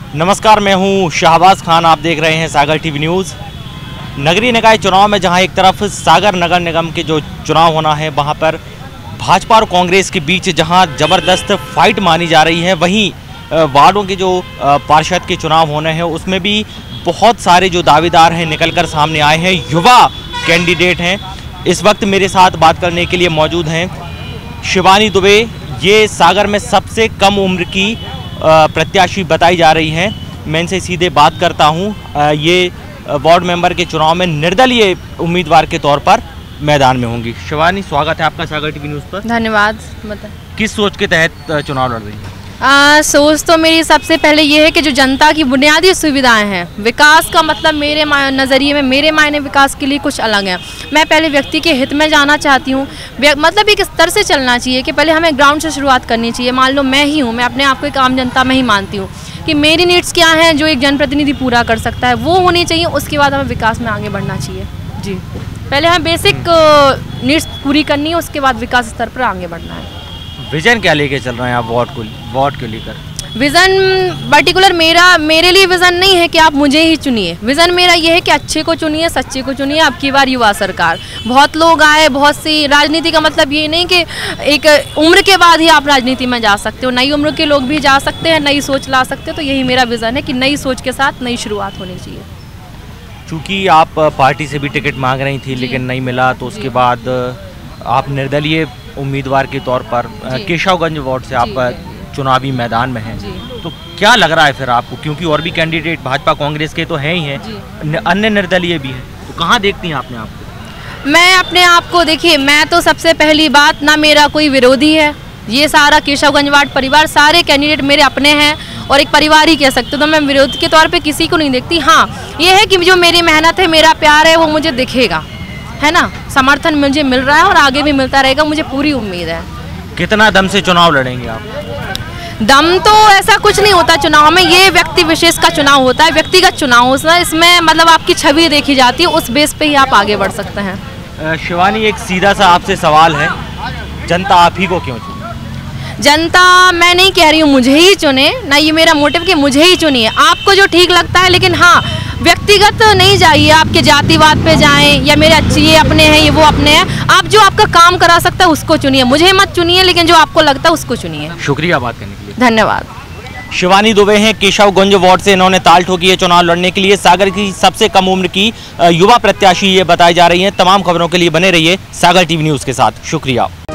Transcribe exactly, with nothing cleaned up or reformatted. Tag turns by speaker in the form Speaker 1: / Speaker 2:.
Speaker 1: नमस्कार, मैं हूं शाहबाज खान। आप देख रहे हैं सागर टीवी न्यूज़। नगरीय निकाय चुनाव में जहां एक तरफ सागर नगर निगम के जो चुनाव होना है, वहां पर भाजपा और कांग्रेस के बीच जहां ज़बरदस्त फाइट मानी जा रही है, वहीं वार्डों के जो पार्षद के चुनाव होने हैं उसमें भी बहुत सारे जो दावेदार हैं निकल कर सामने आए हैं, युवा कैंडिडेट हैं। इस वक्त मेरे साथ बात करने के लिए मौजूद हैं शिवानी दुबे। ये सागर में सबसे कम उम्र की प्रत्याशी बताई जा रही हैं। मैं इनसे सीधे बात करता हूं। ये वार्ड मेंबर के चुनाव में निर्दलीय उम्मीदवार के तौर पर मैदान में होंगी। शिवानी, स्वागत है आपका सागर टीवी न्यूज़ पर।
Speaker 2: धन्यवाद। बता
Speaker 1: किस सोच के तहत चुनाव लड़ रही हैं?
Speaker 2: आ, सोच तो मेरी सबसे पहले ये है कि जो जनता की बुनियादी सुविधाएं हैं, विकास का मतलब मेरे नज़रिए में, मेरे मायने विकास के लिए कुछ अलग है। मैं पहले व्यक्ति के हित में जाना चाहती हूँ। मतलब एक स्तर से चलना चाहिए कि पहले हमें ग्राउंड से शुरुआत करनी चाहिए। मान लो मैं ही हूँ, मैं अपने आप को एक आम जनता में ही मानती हूँ कि मेरी नीड्स क्या हैं जो एक जनप्रतिनिधि पूरा कर सकता है, वो होनी चाहिए। उसके बाद हमें विकास में आगे बढ़ना चाहिए। जी, पहले हमें बेसिक नीड्स पूरी करनी है, उसके बाद विकास स्तर पर आगे बढ़ना है।
Speaker 1: विजन क्या लेके चल रहे हैं आप वार्ड को वार्ड को लेकर?
Speaker 2: विज़न पर्टिकुलर मेरा मेरे लिए विज़न नहीं है कि आप मुझे ही चुनिए। विज़न मेरा ये है कि अच्छे को चुनिए, सच्चे को चुनिए। अब की बार युवा सरकार, बहुत लोग आए, बहुत सी राजनीति का मतलब ये नहीं कि एक उम्र के बाद ही आप राजनीति में जा सकते हो, नई उम्र के लोग भी जा सकते हैं, नई सोच ला सकते हो। तो यही मेरा विज़न है कि नई सोच के साथ नई शुरुआत होनी चाहिए।
Speaker 1: चूँकि आप पार्टी से भी टिकट मांग रही थी लेकिन नहीं मिला, तो उसके बाद आप निर्दलीय उम्मीदवार के तौर पर केशवगंज वार्ड से आप चुनावी मैदान में हैं, तो क्या लग रहा है फिर आपको? क्योंकि और भी कैंडिडेट भाजपा कांग्रेस के तो हैं ही हैं, अन्य निर्दलीय भी हैं, तो कहाँ देखती हैं आपने आपको?
Speaker 2: मैं अपने आप को, देखिए, मैं तो सबसे पहली बात, ना मेरा कोई विरोधी है। ये सारा केशवगंज वार्ड परिवार, सारे कैंडिडेट मेरे अपने हैं और एक परिवार ही कह सकते हो। तो मैं विरोध के तौर पे किसी को नहीं देखती। हाँ, ये है कि जो मेरी मेहनत है, मेरा प्यार है, वो मुझे दिखेगा, है ना। समर्थन मुझे मिल रहा है और आगे भी मिलता रहेगा, मुझे पूरी उम्मीद है।
Speaker 1: कितना दम से चुनाव लड़ेंगे आप?
Speaker 2: दम तो ऐसा कुछ नहीं होता चुनाव में, ये व्यक्ति विशेष का चुनाव होता है, व्यक्तिगत चुनाव होता है। इसमें मतलब आपकी छवि देखी जाती है, उस बेस पे ही आप आगे बढ़ सकते हैं।
Speaker 1: शिवानी, एक सीधा सा आपसे सवाल है, जनता आप ही को क्यों चुने?
Speaker 2: जनता, मैं नहीं कह रही हूँ मुझे ही चुने, ना ये मेरा मोटिव कि मुझे ही चुनिए, आपको जो ठीक लगता है। लेकिन हाँ, व्यक्तिगत नहीं जाइए, आपके जातिवाद पे जाएं या मेरे अच्छे ये अपने हैं, ये वो अपने हैं। आप जो आपका काम करा सकता है उसको चुनिए, मुझे मत चुनिए, लेकिन जो आपको लगता है उसको चुनिए।
Speaker 1: शुक्रिया बात करने के लिए।
Speaker 2: धन्यवाद।
Speaker 1: शिवानी दुबे हैं, केशवगंज वार्ड से। इन्होंने ताल ठोकी है चुनाव लड़ने के लिए। सागर की सबसे कम उम्र की युवा प्रत्याशी ये बताई जा रही हैं। तमाम खबरों के लिए बने रहिए सागर टीवी न्यूज़ के साथ। शुक्रिया।